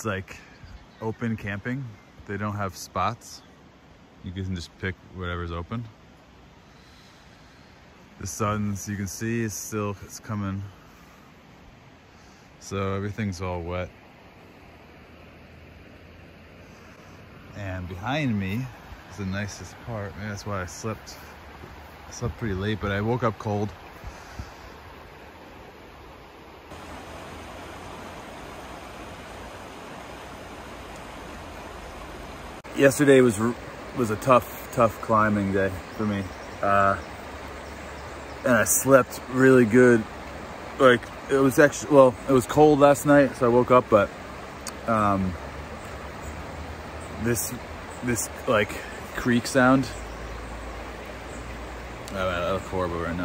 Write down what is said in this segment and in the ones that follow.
like open camping. They don't have spots. You can just pick whatever's open. The sun, as you can see, it's coming. So everything's all wet. And behind me is the nicest part. Maybe that's why I slept pretty late, but I woke up cold. Yesterday was a tough climbing day for me. And I slept really good. Like, it was actually, well, it was cold last night, so I woke up, but this like creak sound. Oh, I look horrible right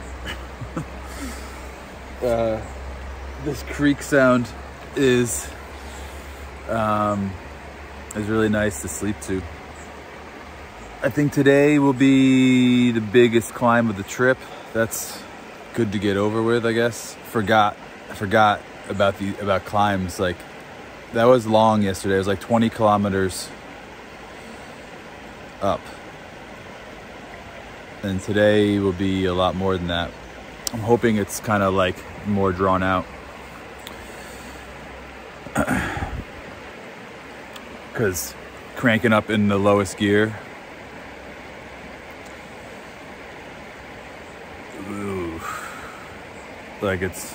now. This creak sound is really nice to sleep to. I think today will be the biggest climb of the trip. That's good to get over with, I guess. I forgot about climbs. Like, that was long yesterday. It was like 20 kilometers up. And today will be a lot more than that. I'm hoping it's kind of like more drawn out. Because cranking up in the lowest gear, ooh, like it's,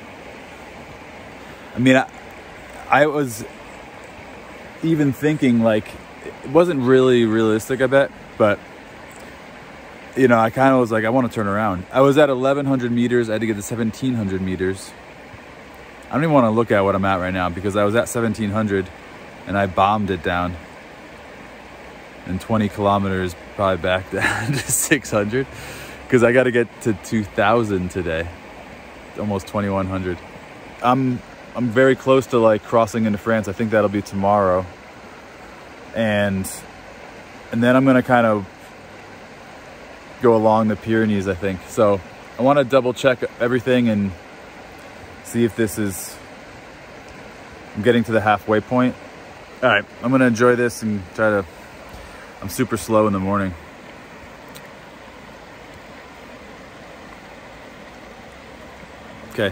I mean, I was even thinking, like, it wasn't really realistic, I bet, but you know, I kind of was like, I want to turn around. I was at 1,100 meters. I had to get to 1,700 meters. I don't even want to look at what I'm at right now, because I was at 1,700 and I bombed it down. And 20 kilometers probably back down to 600, because I got to get to 2,000 today. Almost 2,100. I'm very close to like crossing into France. I think that'll be tomorrow. And then I'm gonna kind of go along the Pyrenees, I think. So I want to double check everything and see if this is, I'm getting to the halfway point. All right, I'm gonna enjoy this and try to, I'm super slow in the morning. Okay.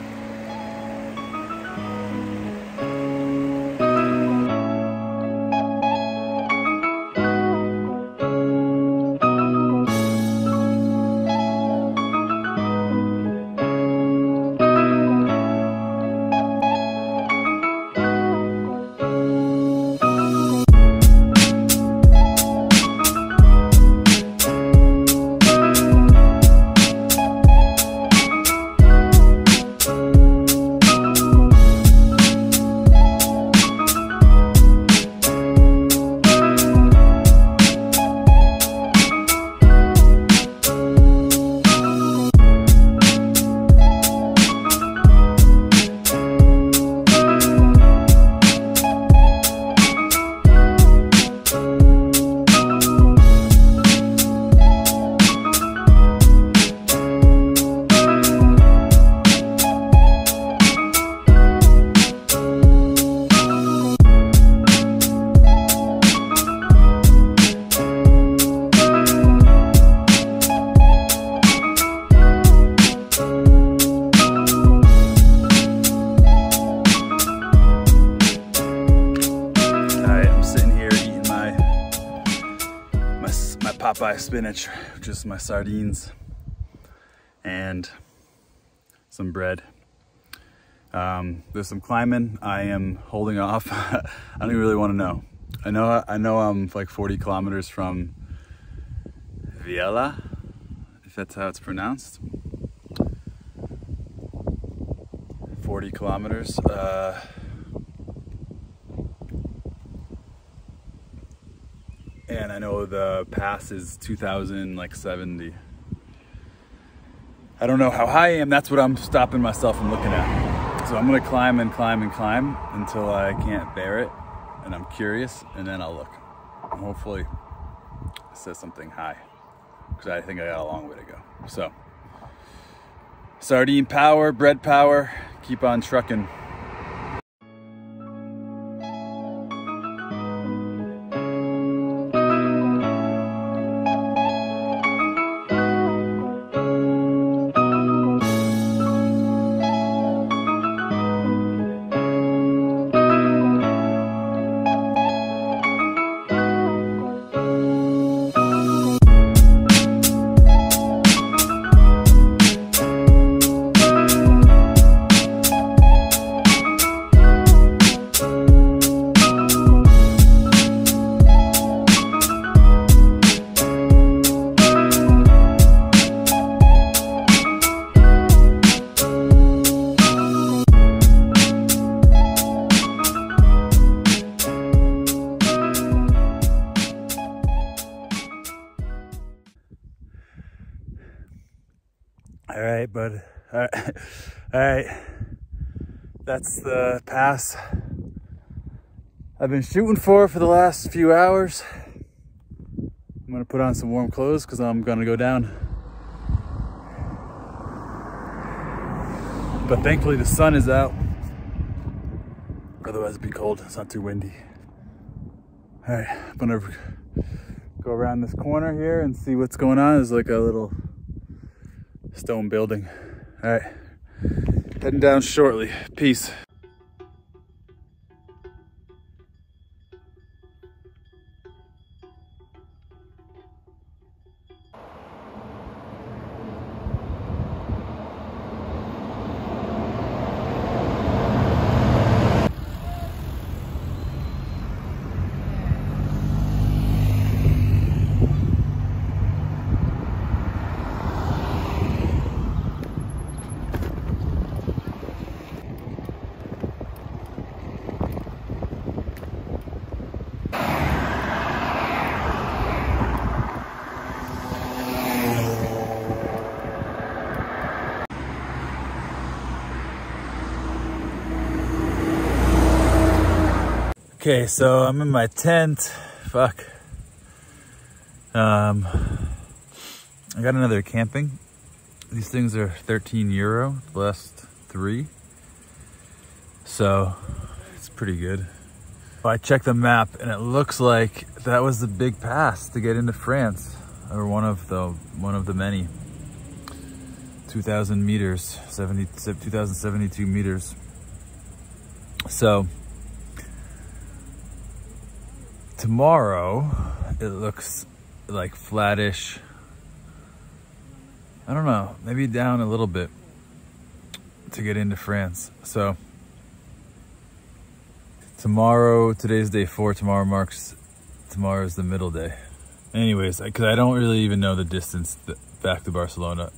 Popeye spinach, just my sardines and some bread. There's some climbing. I am holding off. I don't even really want to know. I know I'm like 40 kilometers from Viella, if that's how it's pronounced. 40 kilometers. And I know the pass is 2,070. I don't know how high I am. That's what I'm stopping myself from looking at. So I'm gonna climb and climb and climb until I can't bear it, and I'm curious, and then I'll look. And hopefully it says something high, because I think I got a long way to go. So, sardine power, bread power, keep on trucking. right, bud. All right. That's the pass I've been shooting for the last few hours. I'm gonna put on some warm clothes because I'm gonna go down. But thankfully the sun is out. Otherwise it'd be cold. It's not too windy. All right, I'm gonna go around this corner here and see what's going on. There's like a little stone building. All right, heading down shortly. Peace. Okay, so I'm in my tent. Fuck. I got another camping. These things are 13 euro, the last 3. So it's pretty good. I checked the map and it looks like that was the big pass to get into France, or one of the many. 2,000 meters, 2,072 meters. So tomorrow, it looks like flattish. I don't know, maybe down a little bit to get into France. So tomorrow, today's day 4, tomorrow's the middle day. Anyways, because I don't really even know the distance back to Barcelona.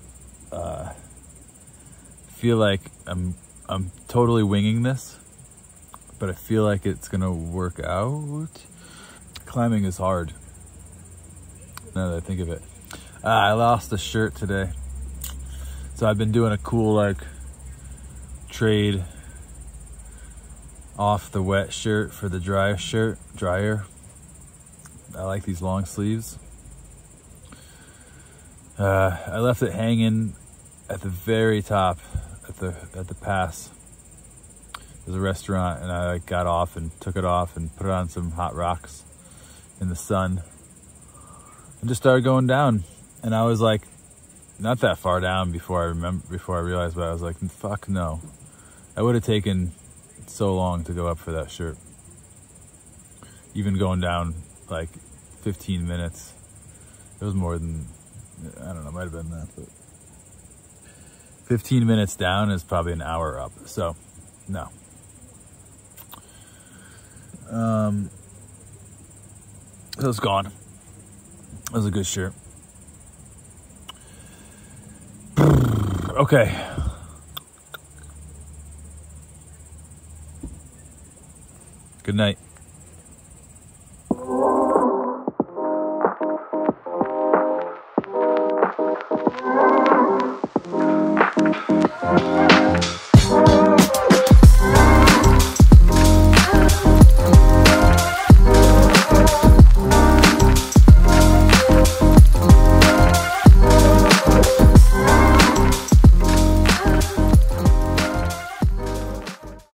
Feel like I'm totally winging this, but I feel like it's gonna work out. Climbing is hard, now that I think of it. I lost a shirt today. So I've been doing a cool like trade off the wet shirt for the drier. I like these long sleeves. I left it hanging at the very top at the pass. There's a restaurant, and I got off and took it off and put it on some hot rocks in the sun and just started going down. And I was like, not that far down before I realized, but I was like, fuck no. I would have taken so long to go up for that shirt. Even going down like 15 minutes. It was more than, I don't know, might have been that, but 15 minutes down is probably an hour up. So no. So it's gone. It was a good shirt. Okay. Good night.